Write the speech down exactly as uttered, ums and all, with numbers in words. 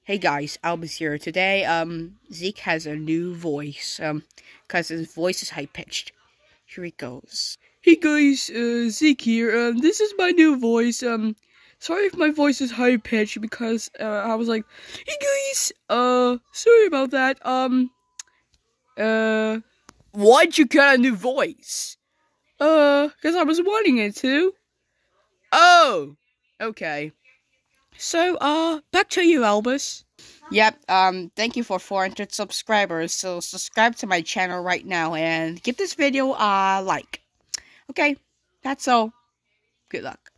Hey guys, Albus here. Today, um, Zeke has a new voice, um, cause his voice is high pitched. Here he goes. Hey guys, uh, Zeke here. Um, this is my new voice. Um, sorry if my voice is high pitched because uh, I was like, hey guys, uh, sorry about that. Um, uh, why'd you get a new voice? Uh, cause I was wanting it to. Oh, okay. So, uh, back to you, Albus. Yep, um, thank you for four hundred subscribers, so subscribe to my channel right now and give this video a like. Okay, that's all. Good luck.